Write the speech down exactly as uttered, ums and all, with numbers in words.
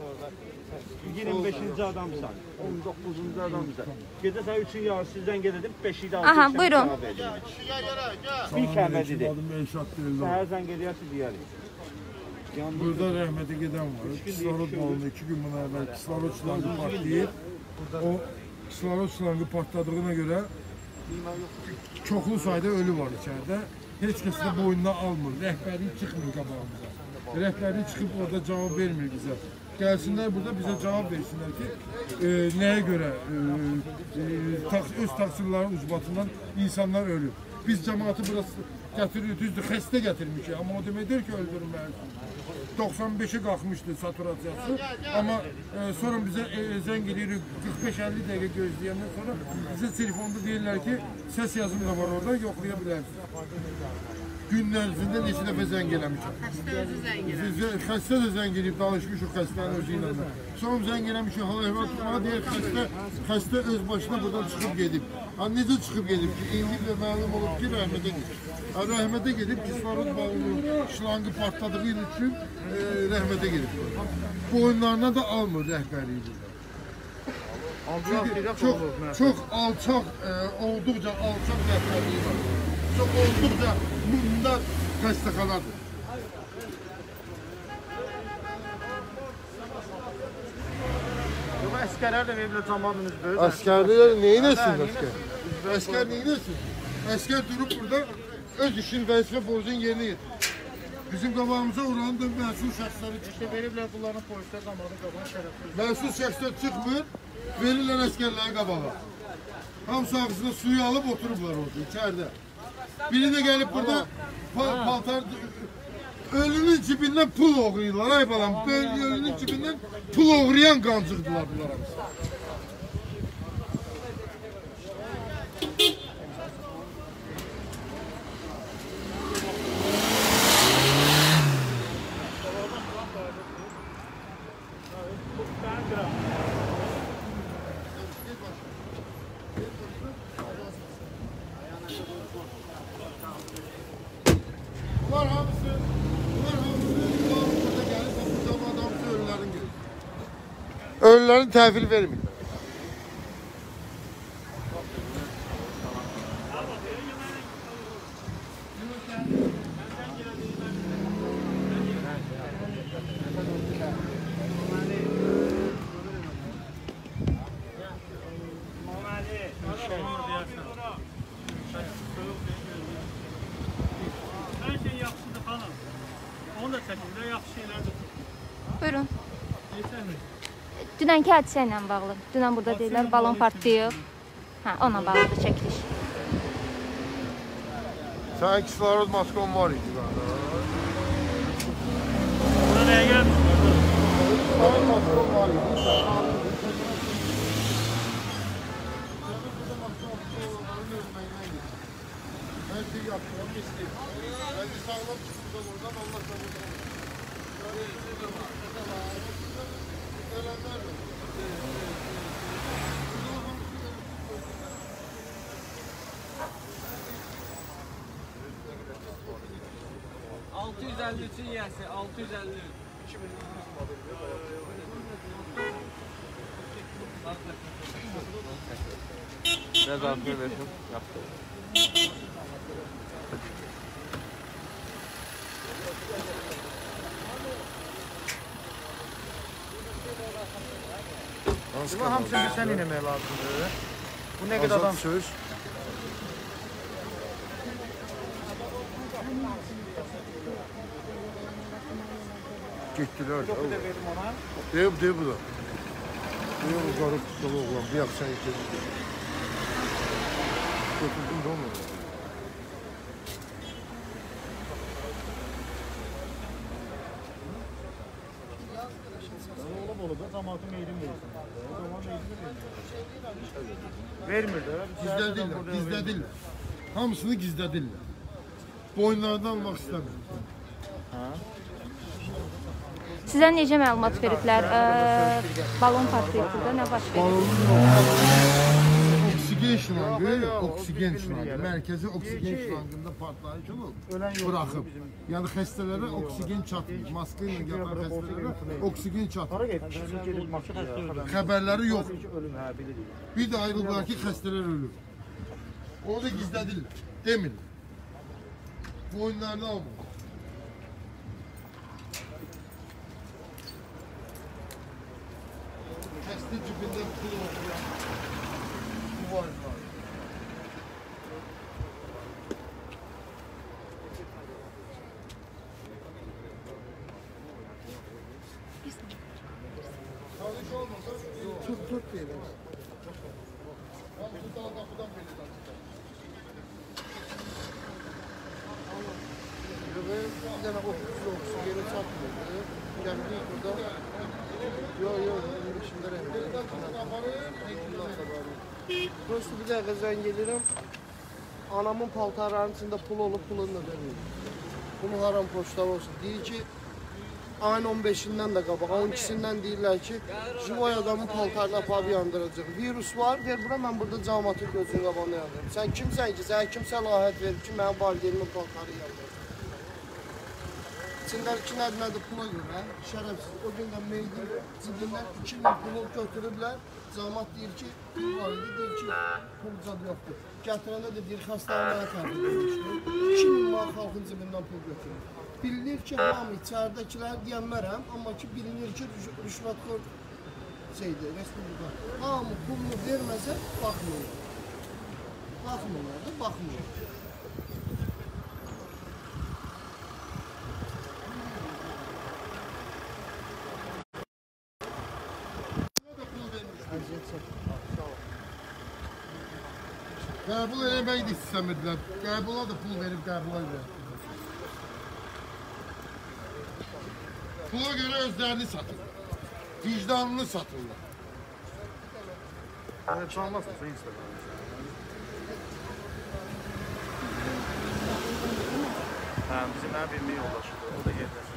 yirmi beşinci adamsan, on doqquzuncu adamsan. Gecə saat üçün yarı sizdən gededim, beşi də altı. Aha, buyurun. Bir kəmədidir. Səhər zəng ediyorsun deyərik. Burada rəhmətə gedən var. Kislorod balını iki gün buna əvvəl kislorod slangı partlayıb. O kislorod slangı partladığına görə çoxlu sayda ölü var içəridə. Heç kəs də boynuna almır. Rəhbərlik çıxmır qabağımıza. Rəhbərlik çıxıb orada cavab vermir bizə. Gəlsinlər burada bizə cavab versinlər ki, e, nəyə görə e, e, öz taksirlərin ucbatından insanlar ölür. Biz cəmaatı burası gətiririk, düzdür, xəstə gətirmişik. Amma o deməkdir ki, öldürülməlidir. doxsan beşə qalxmışdı saturasiyası. Amma e, sonra bizə e, zəng edirik, qırx beş əlli dəqiqə gözləyəndən sonra bizə telefonda deyirlər ki, səs yazımı da var orada, yoxlaya bilərsiniz. Günlər ərzində neçə dəfə zəng eləmişəm. Xəstə özü zəng eləmişəm. Xəstə də zəng edib, danışmışıq xəstənin özü ilə. Sonra zəng eləmişik, hal-əhval tutmağa deyək, xəstə, xəstə öz başına buradan çıxıb gedib. Ha, necə çıxıb gedib ki, indi də məlum olub ki, rəhmətə gedib. Ha, rəhmətə gedib, kislorod balonu şlangı partladığı üçün e, rəhmətə gedib. Boyunlarına da almır rəhbərliyi burada. Çünki çox, çox alçaq, e, olduqca alçaq rəhbərliyi var. Çox olduqca bunlar xəstəxanadır. Əskərlər də veriblər cəmaatın üzbəüz. Əskərlər neynəsin əskər? Əskər neynəsin? Əskər durub burada öz işin vəzifə borcun yerinə yetir. Bizim qabağımıza oranın da məsul şəxsləri çıxır. Veriblər bunların polislər cəmaatın qabağına şərəfli. Məsul şəxslər çıxmır, verirlər əskərləri qabağa. Hamısı ağzına suyu alıb oturublar orada, içərdə. Biri de gelip burada paltar ölünün cibinden pul oğruyorlar. Ay balam, ölünün cibinden pul oğrayan qancıqdılar bunlar hamısı. Bunlar hamısı, bunlar hamısı burada gəlib, bu zaman hamısı ölülərin gelir. Ölülərin təhvil vermir. Buyurun. Dünənki hadisə ilə bağlı. Dünən burada deyirlər, balon partlayıb. Hə, onunla bağlıdır çəkiliş. Sənin kislorod maskon var idi. Buna nəyə gəlmişsin? Kislorod maskon var idi. Her şeyi yaptım, onu isteyeyim. Ben bir sağlam çıktım oradan, Allah sabırdan. altı yüz elli üçün yiyəsi, altı yüz elli üç. Biraz artıyor versin, yaptı. Bunlar hamısını bir sən inemək lazımdır. Bu nə qədər adam söz? Gittiler. Çok da verdim ona. Deyib, deyib bu da. Deyib bu qarı tutsalı oğlan, bir yaxşı sən ikə. Götürdüm də onu. Bolu'da zamanı meydin verirsin. O zaman meydin de vermir de. Gizlədirlər, gizlədirlər. Hamısını gizlədirlər. Boynlardan almaq istəmir. Sizə necə məlumat veriblər? Balon partlayıb burada, nə baş verir? Balonun oksigen şlangı, oksigen şlangı, mərkəzi oksigen şlangında partlayış olub, bıraxıb. Yəni xəstələrə oksigen çatmır, maska ilə yatan xəstələrə oksigen çatmır. Xəbərləri yoxdur. Bir də ayrıldılar ki, xəstələr ölür. Onu da gizlədirlər, demirlər. Bu oyunlarda almır. Xəstə cibində pul oturuyor. Bu var var. Tanış olmasa tut tut diyelim. Ben tutal kapıdan belirledim. Bir tane otuz yoksa yeni satmıyordu. Geldi burada. Yok yok, benim işimde rengi. Dostu bir dakika zəng gelirim. Anamın paltarlarının içinde pul olup pulunu da vermiyor. Bunu haram poçtav olsun. Deyir ki, ayın on beşindən də qabaq, on ikisindən deyirlər ki, Jivoy adamın paltarını aparıb yandıracaq. Virus var, ver bura, mən burada cəmaatın gözünün qabağına yandırım. Sən kimsən ki, sən kimsə lahət verib ki, mənim valideynimin paltarı yandırır. İçindəki nədir, nədir pula görə, şərəfsiz. O gündən meydin cibindən iki min pulu götürüblər. Cəmaat deyir ki, pul var idi, deyir ki, pul zad yoxdur. Gətirəndə də deyir, xəstəhanəyə tərbiyə edilmişdir. iki min manat xalqın cibindən pul götürür. Bilinir ki, hamı içəridəkilər deyənmərəm, amma ki, bilinir ki, rüşvətxor şeydir, respublika. Hamı pulunu verməsə, baxmıyor. Baxmıyorlar da, baxmıyor. Qəbul eləmək də istəmirdilər. Qəbula da pul verib qəbula edir. Pula görə özlərini satırlar. Vicdanını satırlar. Evet, çalmazsın sen Instagram'da. Ha, bizim her bir yoldaşı. O da yerler.